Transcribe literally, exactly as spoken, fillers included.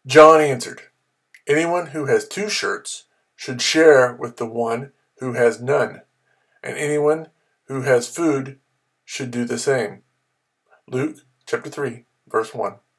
John answered, "Anyone who has two shirts should share with the one who has none, and anyone who has food should do the same." Luke chapter three, verse one.